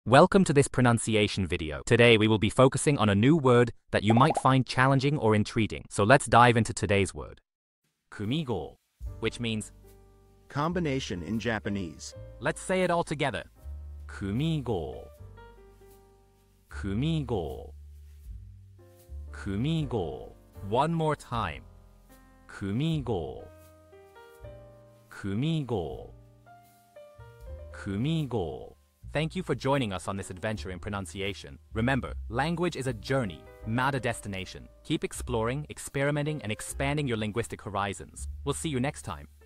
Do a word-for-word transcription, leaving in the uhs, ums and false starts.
Welcome to this pronunciation video. Today we will be focusing on a new word that you might find challenging or intriguing. So let's dive into today's word. Kumigou, which means combination in Japanese. Let's say it all together. Kumigou. Kumigou. Kumigou. One more time. Kumigou. Kumigou. Kumigou. Thank you for joining us on this adventure in pronunciation. Remember, language is a journey, not a destination. Keep exploring, experimenting, and expanding your linguistic horizons. We'll see you next time.